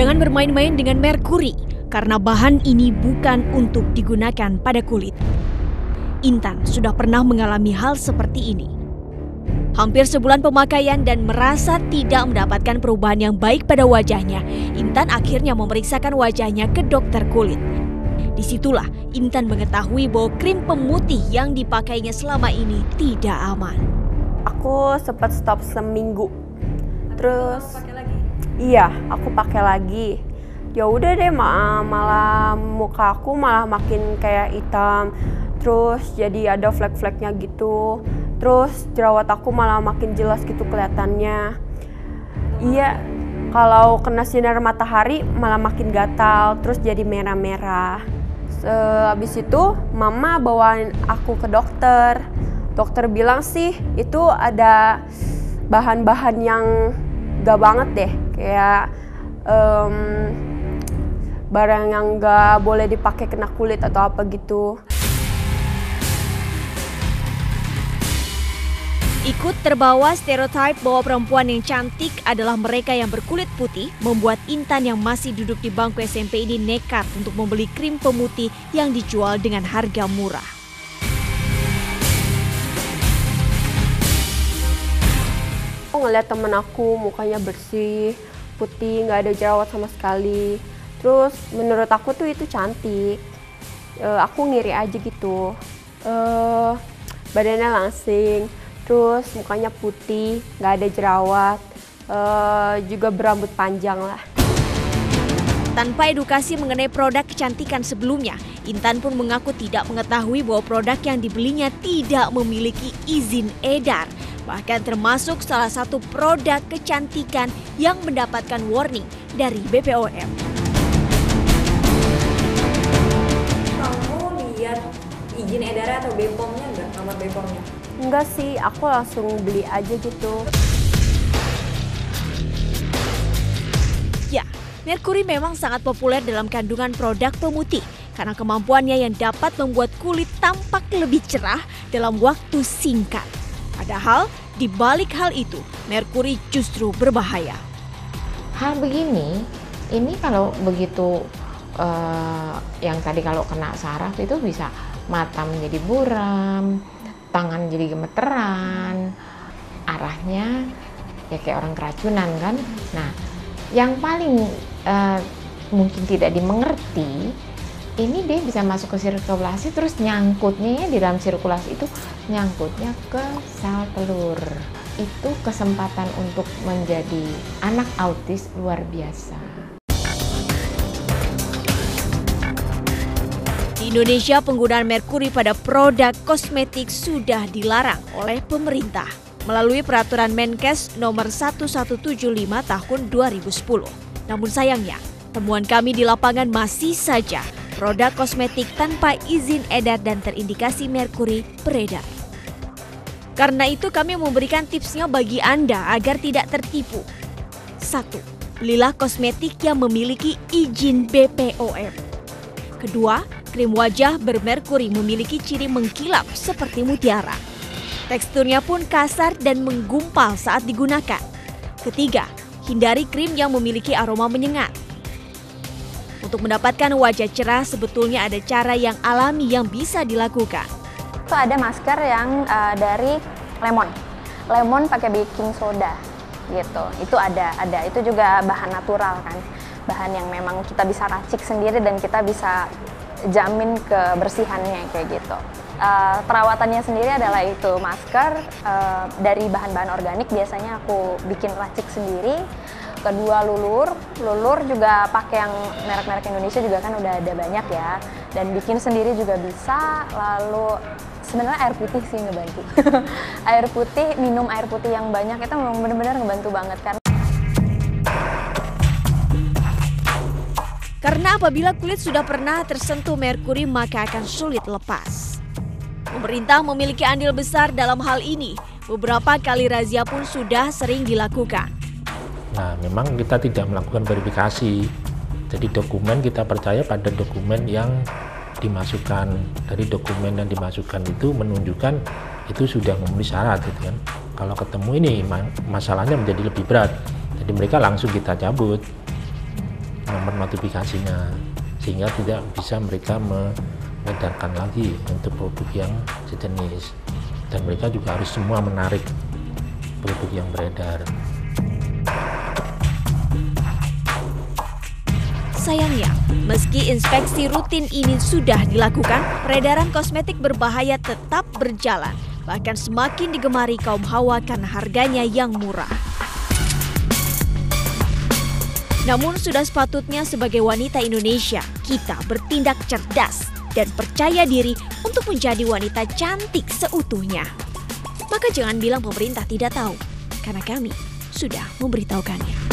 Jangan bermain-main dengan merkuri, karena bahan ini bukan untuk digunakan pada kulit. Intan sudah pernah mengalami hal seperti ini. Hampir sebulan pemakaian dan merasa tidak mendapatkan perubahan yang baik pada wajahnya, Intan akhirnya memeriksakan wajahnya ke dokter kulit. Disitulah Intan mengetahui bahwa krim pemutih yang dipakainya selama ini tidak aman. Aku sempat stop seminggu. Terus iya, aku pakai lagi. Ya udah deh, malah muka aku malah makin kayak hitam. Terus jadi ada flek-fleknya gitu. Terus jerawat aku malah makin jelas gitu kelihatannya. Iya, kalau kena sinar matahari malah makin gatal, terus jadi merah-merah. Habis itu mama bawain aku ke dokter. Dokter bilang sih itu ada bahan-bahan yang gak banget deh, kayak barang yang gak boleh dipakai kena kulit atau apa gitu. Ikut terbawa stereotip bahwa perempuan yang cantik adalah mereka yang berkulit putih, membuat Intan yang masih duduk di bangku SMP ini nekat untuk membeli krim pemutih yang dijual dengan harga murah. Aku ngeliat temen aku mukanya bersih, putih, nggak ada jerawat sama sekali. Terus menurut aku tuh itu cantik. Aku ngiri aja gitu. Badannya langsing. Terus mukanya putih, nggak ada jerawat, juga berambut panjang lah. Tanpa edukasi mengenai produk kecantikan sebelumnya, Intan pun mengaku tidak mengetahui bahwa produk yang dibelinya tidak memiliki izin edar. Bahkan termasuk salah satu produk kecantikan yang mendapatkan warning dari BPOM. Kamu lihat izin edarnya atau BPOM-nya nggak, nomor BPOM-nya? Enggak sih, aku langsung beli aja gitu. Ya, merkuri memang sangat populer dalam kandungan produk pemutih karena kemampuannya yang dapat membuat kulit tampak lebih cerah dalam waktu singkat. Padahal, di balik hal itu, merkuri justru berbahaya. Hal begini, ini kalau begitu yang tadi kalau kena saraf itu bisa mata menjadi buram, tangan jadi gemeteran, arahnya ya kayak orang keracunan kan. Nah, yang paling mungkin tidak dimengerti, ini dia bisa masuk ke sirkulasi, terus nyangkutnya ya di dalam sirkulasi itu nyangkutnya ke sel telur. Itu kesempatan untuk menjadi anak autis luar biasa. Di Indonesia, penggunaan merkuri pada produk kosmetik sudah dilarang oleh pemerintah melalui peraturan Menkes nomor 1175 tahun 2010. Namun sayangnya, temuan kami di lapangan masih saja produk kosmetik tanpa izin edar dan terindikasi merkuri beredar. Karena itu kami memberikan tipsnya bagi Anda agar tidak tertipu. 1. Belilah kosmetik yang memiliki izin BPOM. Kedua, krim wajah bermerkuri memiliki ciri mengkilap seperti mutiara. Teksturnya pun kasar dan menggumpal saat digunakan. Ketiga, hindari krim yang memiliki aroma menyengat. Untuk mendapatkan wajah cerah sebetulnya ada cara yang alami yang bisa dilakukan. Itu ada masker yang dari lemon. Lemon pakai baking soda gitu. Itu ada. Itu juga bahan natural kan. Bahan yang memang kita bisa racik sendiri dan kita bisa jamin kebersihannya kayak gitu. Perawatannya sendiri adalah itu masker dari bahan-bahan organik, biasanya aku bikin racik sendiri. Kedua lulur juga pakai yang merek-merek Indonesia juga kan udah ada banyak ya, dan bikin sendiri juga bisa. Lalu sebenarnya air putih sih ngebantu. Air putih, minum air putih yang banyak itu memang benar-benar ngebantu banget kan. Karena apabila kulit sudah pernah tersentuh merkuri maka akan sulit lepas. Pemerintah memiliki andil besar dalam hal ini. Beberapa kali razia pun sudah sering dilakukan. Nah, memang kita tidak melakukan verifikasi. Jadi dokumen kita percaya pada dokumen yang dimasukkan. Dari dokumen yang dimasukkan itu menunjukkan itu sudah memenuhi syarat gitu kan. Kalau ketemu ini masalahnya menjadi lebih berat. Jadi mereka langsung kita cabut. nomor notifikasinya, sehingga tidak bisa mereka mengedarkan lagi untuk produk yang sejenis, dan mereka juga harus semua menarik produk yang beredar. Sayangnya, meski inspeksi rutin ini sudah dilakukan, peredaran kosmetik berbahaya tetap berjalan, bahkan semakin digemari kaum hawa karena harganya yang murah. Namun sudah sepatutnya sebagai wanita Indonesia, kita bertindak cerdas dan percaya diri untuk menjadi wanita cantik seutuhnya. Maka jangan bilang pemerintah tidak tahu, karena kami sudah memberitahukannya.